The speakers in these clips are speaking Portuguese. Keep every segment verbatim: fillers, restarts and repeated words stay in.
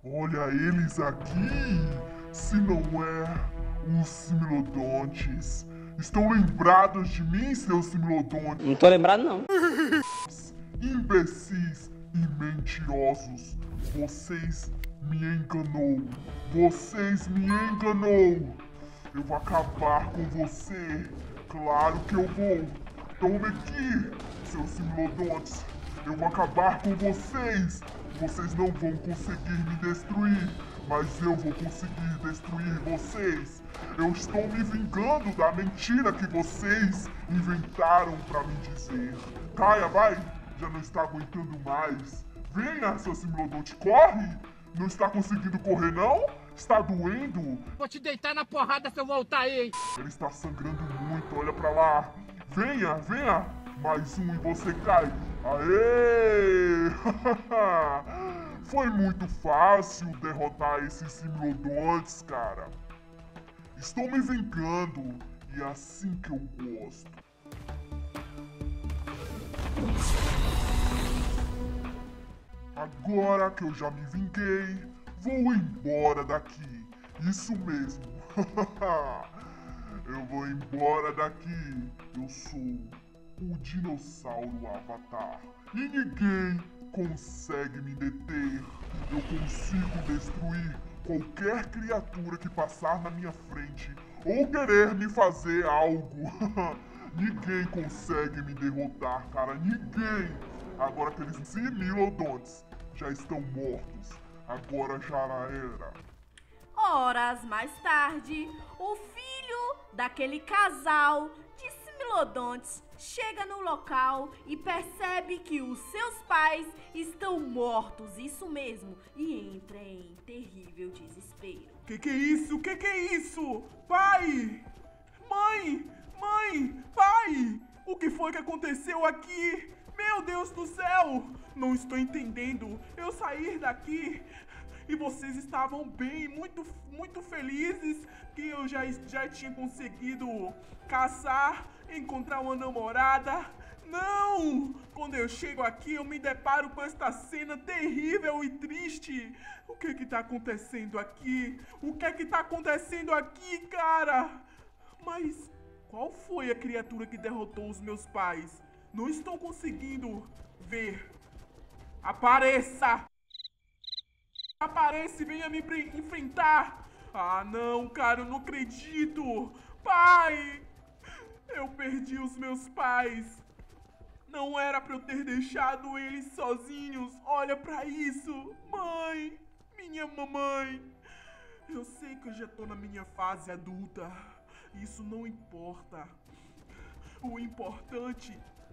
Olha eles aqui! Se não é os Similodontes. Estão lembrados de mim, seus Similodontes? Não tô lembrado, não. Imbecis e mentirosos. Vocês me enganou. Vocês me enganou. Eu vou acabar com você. Claro que eu vou. Tome aqui, seus Similodontes. Eu vou acabar com vocês. Vocês não vão conseguir me destruir, mas eu vou conseguir destruir vocês. Eu estou me vingando da mentira que vocês inventaram pra me dizer. Caia, vai! Já não está aguentando mais. Venha, seu Similodonte, corre! Não está conseguindo correr, não? Está doendo? Vou te deitar na porrada se eu voltar aí, hein? Ele está sangrando muito, olha pra lá. Venha, venha! Mais um e você cai. Aê! Foi muito fácil derrotar esses Similodontes, cara. Estou me vingando e é assim que eu gosto. Agora que eu já me vinguei, vou embora daqui. Isso mesmo. Eu vou embora daqui. Eu sou o dinossauro Avatar. E ninguém consegue me deter. Eu consigo destruir qualquer criatura que passar na minha frente ou querer me fazer algo. Ninguém consegue me derrotar, cara. Ninguém. Agora aqueles Similodontes já estão mortos. Agora já era. Horas mais tarde, o filho daquele casal de Similodontes chega no local e percebe que os seus pais estão mortos, isso mesmo, e entra em terrível desespero. Que que é isso? Que que é isso? Pai! Mãe! Mãe! Pai! O que foi que aconteceu aqui? Meu Deus do céu! Não estou entendendo. Eu saí daqui e vocês estavam bem, muito, muito felizes que eu já, já tinha conseguido caçar, encontrar uma namorada. Não! Quando eu chego aqui, eu me deparo com esta cena terrível e triste. O que que tá acontecendo aqui? O que que tá acontecendo aqui, cara? Mas qual foi a criatura que derrotou os meus pais? Não estou conseguindo ver. Apareça! Aparece e venha me enfrentar! Ah, não, cara, eu não acredito! Pai! Eu perdi os meus pais! Não era pra eu ter deixado eles sozinhos! Olha pra isso! Mãe! Minha mamãe! Eu sei que eu já tô na minha fase adulta. Isso não importa. O importante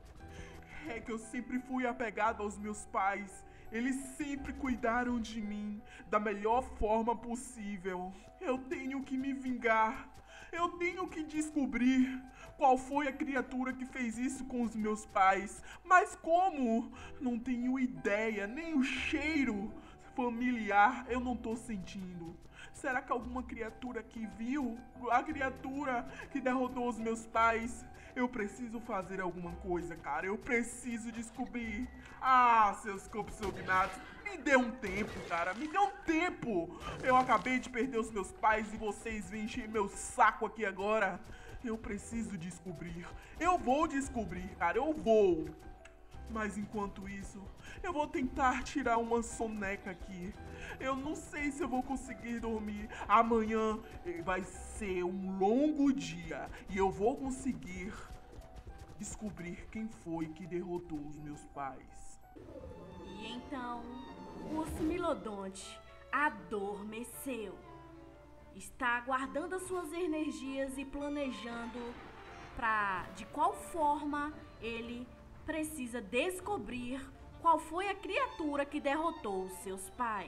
é que eu sempre fui apegado aos meus pais. Eles sempre cuidaram de mim da melhor forma possível. Eu tenho que me vingar. Eu tenho que descobrir qual foi a criatura que fez isso com os meus pais. Mas como? Não tenho ideia, nem o cheiro familiar eu não tô sentindo. Será que alguma criatura que viu a criatura que derrotou os meus pais? Eu preciso fazer alguma coisa, cara. Eu preciso descobrir. Ah, seus compsognatos, me dê um tempo, cara. Me dê um tempo. Eu acabei de perder os meus pais e vocês vêm encher meu saco aqui agora. Eu preciso descobrir. Eu vou descobrir, cara. Eu vou. Mas enquanto isso, eu vou tentar tirar uma soneca aqui. Eu não sei se eu vou conseguir dormir. Amanhã vai ser um longo dia e eu vou conseguir descobrir quem foi que derrotou os meus pais. E então, o Similodonte adormeceu. Está guardando as suas energias e planejando para de qual forma ele precisa descobrir qual foi a criatura que derrotou os seus pais.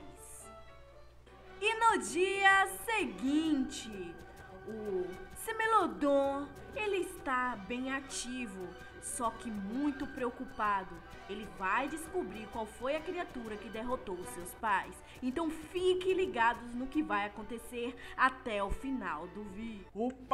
E no dia seguinte, o Similodon, ele está bem ativo, Só que muito preocupado, ele vai descobrir qual foi a criatura que derrotou os seus pais. Então fiquem ligados no que vai acontecer até o final do vídeo.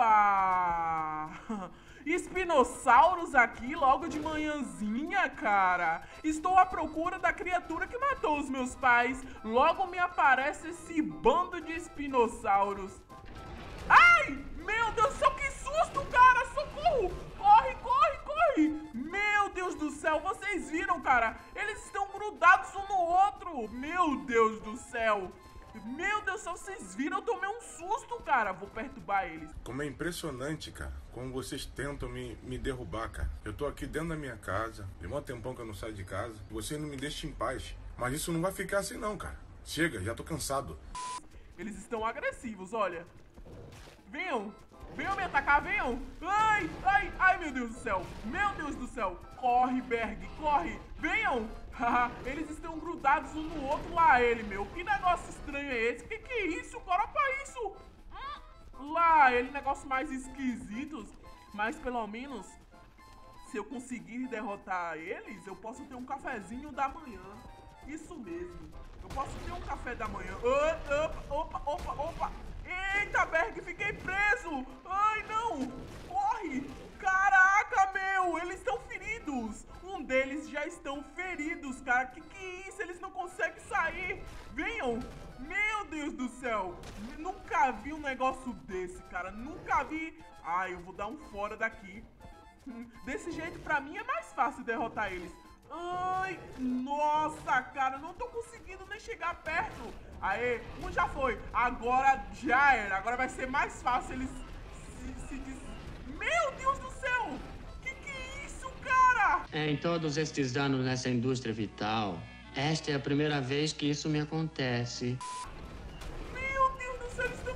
Opa! Espinossauros aqui logo de manhãzinha, cara. Estou à procura da criatura que matou os meus pais. Logo me aparece esse bando de espinossauros. Ai, meu Deus do céu, que susto, cara. Socorro. Corre, corre, corre. Meu Deus do céu, vocês viram, cara? Eles estão grudados um no outro. Meu Deus do céu. Meu Deus do céu, vocês viram? Eu tomei um susto, cara. Vou perturbar eles. Como é impressionante, cara, como vocês tentam me, me derrubar, cara. Eu tô aqui dentro da minha casa, tem um tempão que eu não saio de casa, e vocês não me deixam em paz. Mas isso não vai ficar assim não, cara. Chega, já tô cansado. Eles estão agressivos, olha. Venham, venham me atacar, venham. Ai, ai, ai, meu Deus do céu. Meu Deus do céu. Corre, Berg, corre. Venham. Eles estão grudados um no outro lá, ele, meu. Que negócio estranho é esse? Que que é isso? Bora pra isso. Hum, lá, ele, negócio mais esquisitos. Mas pelo menos, se eu conseguir derrotar eles, eu posso ter um cafezinho da manhã. Isso mesmo. Eu posso ter um café da manhã. Opa, opa, opa, opa. Eita, Berg, fiquei preso. Ai, não. Corre. Caraca, meu. Eles estão feridos. Um deles já estão feridos, cara. Que que é isso? Eles não conseguem sair. Venham. Meu Deus do céu. Nunca vi um negócio desse, cara. Nunca vi. Ai, eu vou dar um fora daqui. Desse jeito, pra mim, é mais fácil derrotar eles. Ai, nossa, cara, não tô conseguindo nem chegar perto. Aê, um já foi. Agora já era. Agora vai ser mais fácil eles se, se des... Meu Deus do céu! Que que é isso, cara? Em todos estes anos nessa indústria vital, esta é a primeira vez que isso me acontece. Meu Deus do céu, eles estão...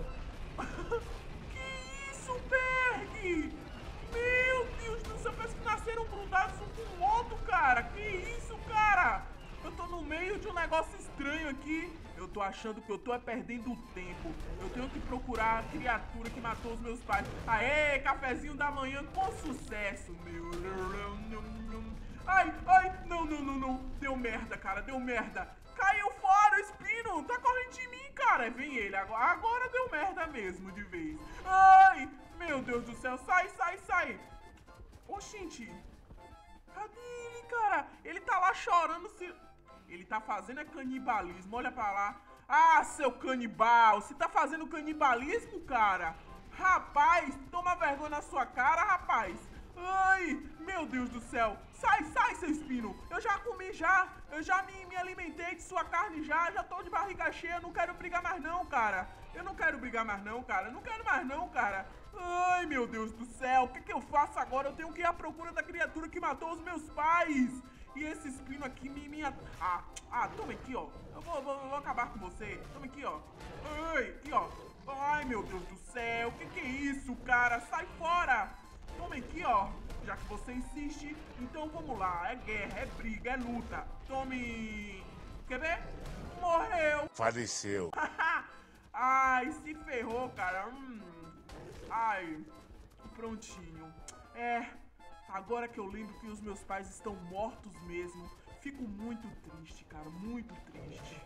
Que isso, Berg? Meu Deus do céu, parece que nasceram grudados um com o outro, cara. Que isso, cara? Eu tô no meio de um negócio estranho aqui. Eu tô achando que eu tô perdendo tempo. Eu tenho que procurar a criatura que matou os meus pais. Aê, cafezinho da manhã com sucesso, meu. Ai, ai, não, não, não, não. Deu merda, cara, deu merda. Caiu fora o espino. Tá correndo de mim, cara. Vem ele, agora, agora deu merda mesmo, de vez. Ai, meu Deus do céu. Sai, sai, sai. Oxente. Cadê ele, cara? Ele tá lá chorando se... Ele tá fazendo é canibalismo, olha pra lá. Ah, seu canibal, você tá fazendo canibalismo, cara? Rapaz, toma vergonha na sua cara, rapaz. Ai, meu Deus do céu. Sai, sai, seu espino. Eu já comi já, eu já me, me alimentei de sua carne já, já tô de barriga cheia, não quero brigar mais não, cara. Eu não quero brigar mais não, cara, não quero mais não, cara. Ai, meu Deus do céu, o que que eu faço agora? Eu tenho que ir à procura da criatura que matou os meus pais. E esse espino aqui me... me... Ah, ah, toma aqui, ó. Eu vou, vou, vou acabar com você. Toma aqui, ó. Ai, aqui, ó. Ai, meu Deus do céu. O que que é isso, cara? Sai fora. Toma aqui, ó. Já que você insiste, então vamos lá. É guerra, é briga, é luta. Tome... Quer ver? Morreu. Faleceu. Ai, se ferrou, cara. Hum. Ai, prontinho. É... Agora que eu lembro que os meus pais estão mortos mesmo, fico muito triste, cara, muito triste.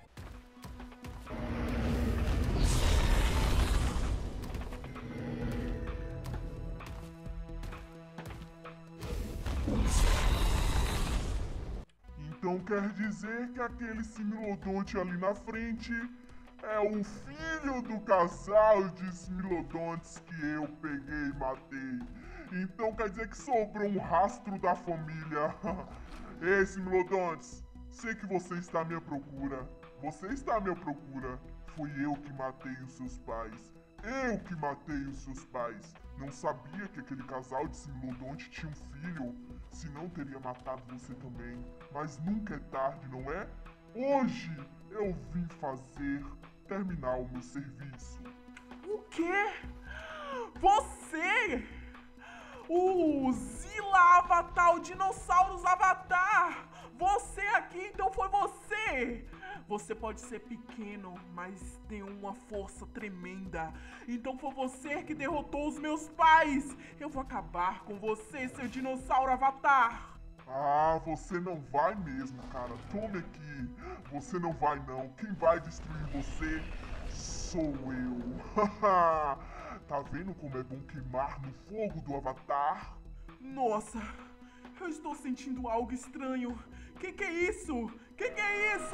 Então quer dizer que aquele Similodonte ali na frente é o filho do casal de Similodontes que eu peguei e matei. Então quer dizer que sobrou um rastro da família. Ei, Similodontes, sei que você está à minha procura. Você está à minha procura. Fui eu que matei os seus pais. Eu que matei os seus pais. Não sabia que aquele casal de Similodonte tinha um filho. Senão teria matado você também. Mas nunca é tarde, não é? Hoje eu vim fazer, terminar o meu serviço. O quê? Você... O Zilla Avatar, o Dinossauros Avatar! Você aqui, então foi você! Você pode ser pequeno, mas tem uma força tremenda. Então foi você que derrotou os meus pais. Eu vou acabar com você, seu dinossauro avatar. Ah, você não vai mesmo, cara. Tome aqui. Você não vai não. Quem vai destruir você sou eu. Tá vendo como é bom queimar no fogo do Avatar? Nossa, eu estou sentindo algo estranho. Que que é isso? Que que é isso?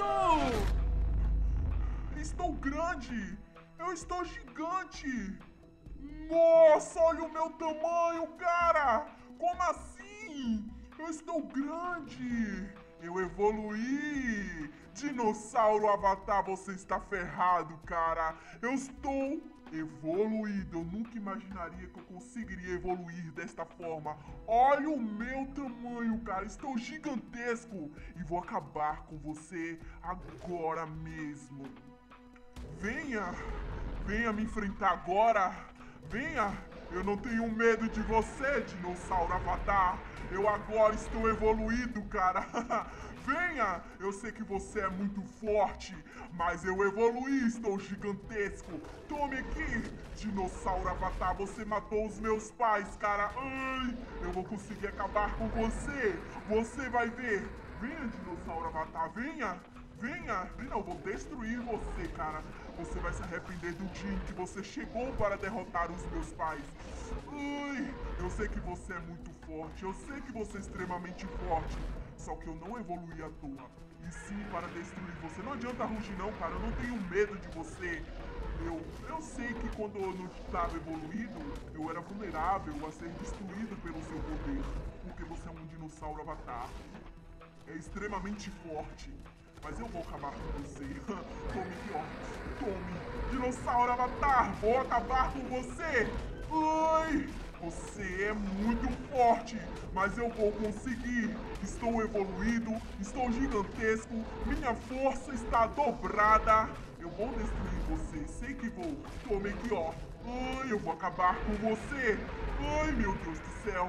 Estou grande. Eu estou gigante. Nossa, olha o meu tamanho, cara. Como assim? Eu estou grande! Eu evoluí! Dinossauro Avatar, você está ferrado, cara! Eu estou evoluído! Eu nunca imaginaria que eu conseguiria evoluir desta forma! Olha o meu tamanho, cara! Estou gigantesco! E vou acabar com você agora mesmo! Venha! Venha me enfrentar agora! Venha! Eu não tenho medo de você, Dinossauro Avatar! Eu agora estou evoluído, cara! Venha! Eu sei que você é muito forte, mas eu evoluí, estou gigantesco! Tome aqui, Dinossauro Avatar! Você matou os meus pais, cara! Ai! Eu vou conseguir acabar com você! Você vai ver! Venha, Dinossauro Avatar! Venha! Venha! Não, eu vou destruir você, cara! Você vai se arrepender do dia em que você chegou para derrotar os meus pais. Ai, eu sei que você é muito forte, eu sei que você é extremamente forte. Só que eu não evoluí à toa. E sim para destruir você. Não adianta rugir não, cara, eu não tenho medo de você. Eu, eu sei que quando eu não estava evoluído, eu era vulnerável a ser destruído pelo seu poder. Porque você é um dinossauro avatar. É extremamente forte. Mas eu vou acabar com você. Tome aqui, ó. Tome. Dinossauro Avatar. Vou acabar com você. Ai. Você é muito forte. Mas eu vou conseguir. Estou evoluído. Estou gigantesco. Minha força está dobrada. Eu vou destruir você. Sei que vou. Tome aqui, ó. Ai. Eu vou acabar com você. Ai, meu Deus do céu.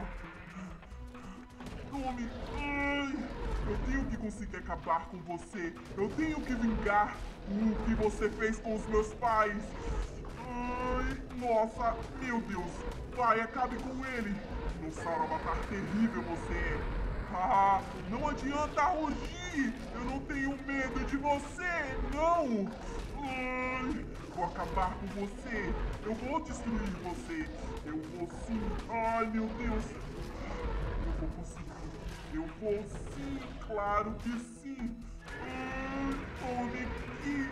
Tome. Ai. Eu tenho que conseguir acabar com você. Eu tenho que vingar o que você fez com os meus pais. Ai, nossa, meu Deus. Vai, acabe com ele. Dinossauro Avatar terrível você é. Ah, não adianta rugir. Eu não tenho medo de você. Não. Ai, vou acabar com você. Eu vou destruir você. Eu vou sim. Ai, meu Deus. Eu vou conseguir. Eu vou sim, claro que sim. Ai, tome aqui.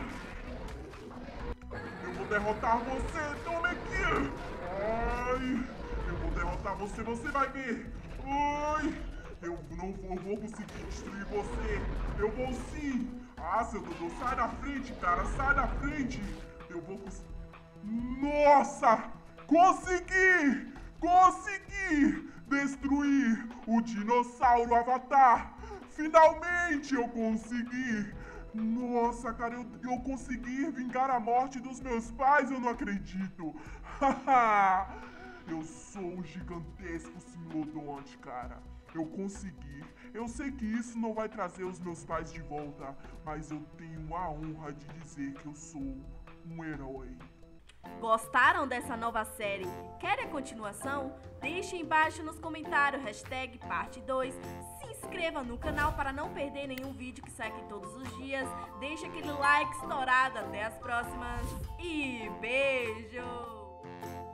Eu vou derrotar você, tome aqui. Ai, eu vou derrotar você, você vai ver. Ai, eu não vou, vou conseguir destruir você. Eu vou sim. Ah, seu Dodô, sai da frente, cara, sai da frente. Eu vou conseguir. Nossa, consegui, consegui. Destruir o dinossauro Avatar! Finalmente eu consegui! Nossa, cara, eu, eu consegui vingar a morte dos meus pais, eu não acredito! Eu sou um gigantesco Similodonte, cara. Eu consegui. Eu sei que isso não vai trazer os meus pais de volta, mas eu tenho a honra de dizer que eu sou um herói. Gostaram dessa nova série? Querem a continuação? Deixe embaixo nos comentários, hashtag parte dois. Se inscreva no canal para não perder nenhum vídeo que sai aqui todos os dias. Deixe aquele like estourado. Até as próximas e beijo!